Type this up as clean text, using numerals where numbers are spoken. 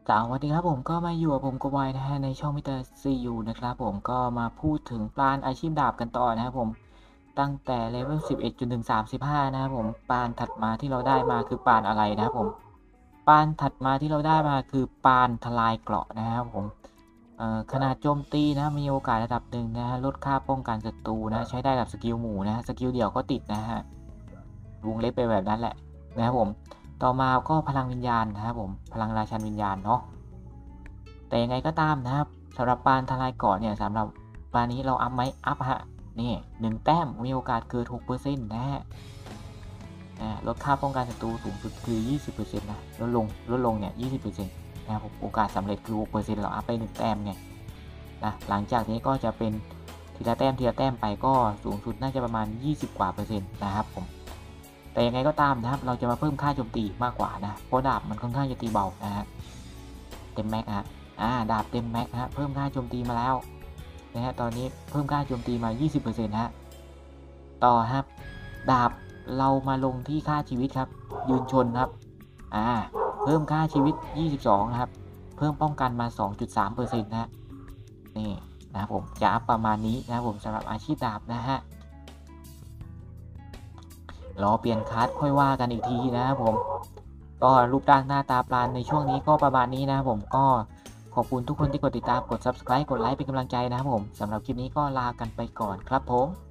สวัสดีครับผมก็มาอยู่กับผมกบอยนะฮะในช่องมิสเตอร์ซียูนะครับผมก็มาพูดถึงปราณอาชีพดาบกันต่อนะครับผมตั้งแต่เลเวล11จนถึง35นะครับผมปราณถัดมาที่เราได้มาคือปราณอะไรนะครับผมปราณถัดมาที่เราได้มาคือปราณทลายเกราะนะครับผมขนาดโจมตีนะมีโอกาสระดับหนึ่งนะฮะลดค่าป้องกันศัตรูนะใช้ได้กับสกิลหมู่นะสกิลเดี่ยวก็ติดนะฮะวงเล็บไปแบบนั้นแหละนะครับผมต่อมาก็พลังวิญญาณนะครับผมพลังราชันวิญญาณเนาะ แต่ยังไงก็ตามนะครับสำหรับปานทลายเกาะเนี่ยสำหรับปานนี้เราอัพไหมอัพฮะนี่1 แต้มมีโอกาสเกิด 6% นะฮะลดค่าป้องกันศัตรูสูงสุดคือ 20% นะลดลงเนี่ย 20%นะครับผมโอกาสสำเร็จคือ 6% เราอัพไป1 แต้มไงนะหลังจากนี้ก็จะเป็นทีละแต้มไปก็สูงสุดน่าจะประมาณ20 กว่า%นะครับผมแต่ยังไงก็ตามนะครับเราจะมาเพิ่มค่าโจมตีมากกว่านะเพราะดาบมันค่อนข้างจะตีเบานะฮะเต็มแม็กฮะดาบเต็มแม็กฮะเพิ่มค่าโจมตีมาแล้วนะฮะตอนนี้เพิ่มค่าโจมตีมา 20% ฮะต่อครับดาบเรามาลงที่ค่าชีวิตครับยืนชนครับเพิ่มค่าชีวิต22นะครับเพิ่มป้องกันมา 2.3% นะฮะนี่นะครับผมจะอัพประมาณนี้นะครับผมสำหรับอาชีพดาบนะฮะรอเปลี่ยนคัสค่อยว่ากันอีกทีนะครับผมก็รูปร่างหน้าตาปราณในช่วงนี้ก็ประมาณนี้นะครับผมก็ขอบคุณทุกคนที่กดติดตามกด Subscribe กดไลค์เป็นกำลังใจนะครับผมสำหรับคลิปนี้ก็ลากันไปก่อนครับผม